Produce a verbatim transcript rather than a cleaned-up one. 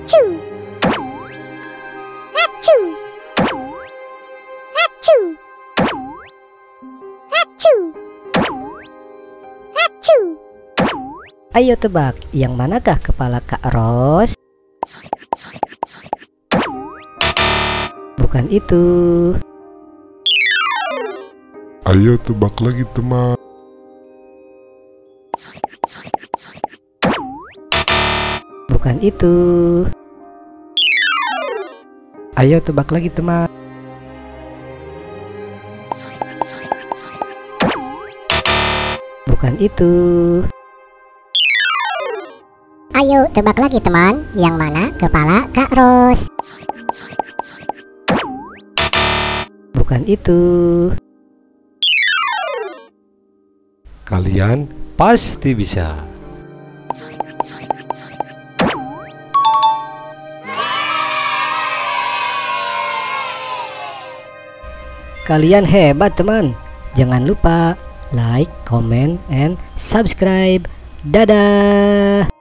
Achoo! Achoo! Achoo! Achoo! Achoo! Ayo tebak, yang manakah kepala Kak Ros? Bukan itu. Ayo tebak lagi teman. Bukan itu. Ayo tebak lagi teman. Bukan itu. Ayo tebak lagi teman, yang mana kepala Kak Ros? Bukan itu. Kalian pasti bisa. Kalian hebat teman. Jangan lupa like, comment, and subscribe. Dadah.